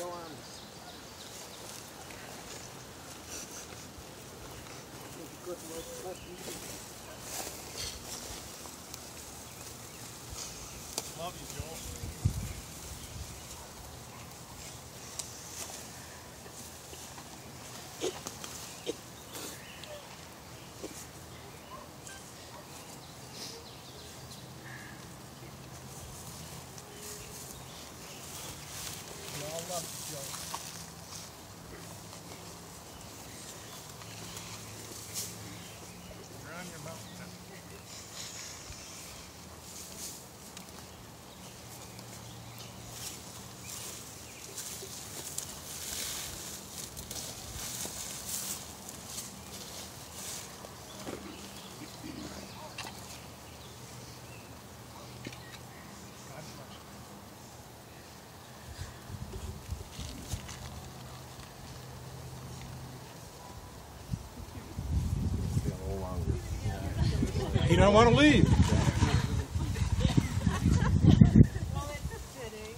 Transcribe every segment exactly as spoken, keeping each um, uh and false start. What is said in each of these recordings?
Joe Armas. Good work. Love you, Joel. We all love you, Joe. You're on your mountain now. You don't want to leave. Well, it's fitting.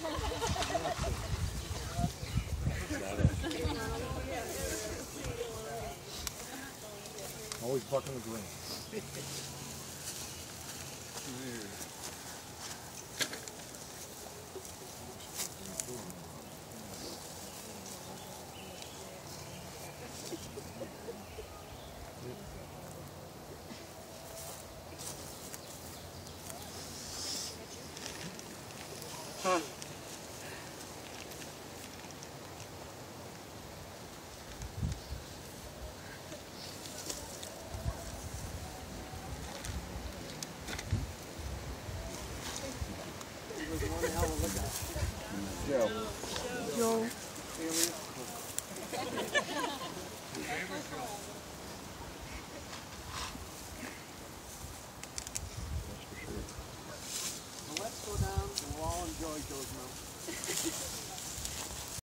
Always bucking the green. Huh. He was one hell of a guy. Joe. Joe. Well, let's go down and we'll all enjoy Joe's mountain.